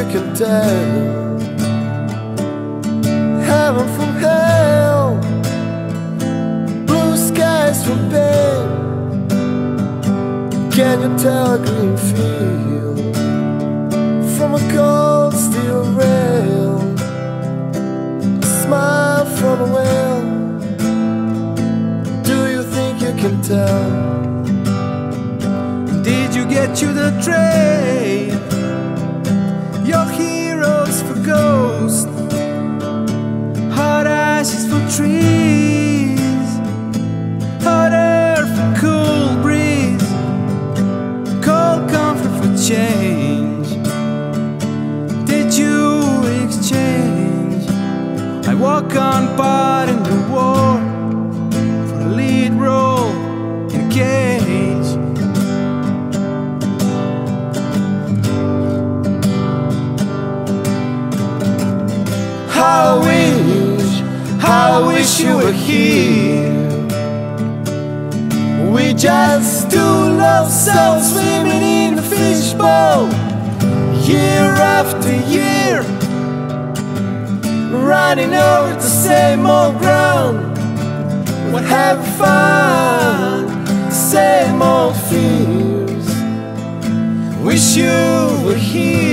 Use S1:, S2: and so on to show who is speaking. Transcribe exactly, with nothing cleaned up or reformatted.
S1: can tell heaven from hell, blue skies from pain? Can you tell a green field from a cold steel rail, a smile from a whale? Do you think you can tell?
S2: Did you get you the trade? Your heroes for ghosts, hot ashes for trees, hot air for cool breeze, cold comfort for change. Did you exchange? I walk on part in the war for a lead role in a cage.
S1: How I wish, how I wish you were here. We just two lost souls swimming in the fishbowl, year after year, running over the same old ground. What have fun, same old fears. Wish you were here.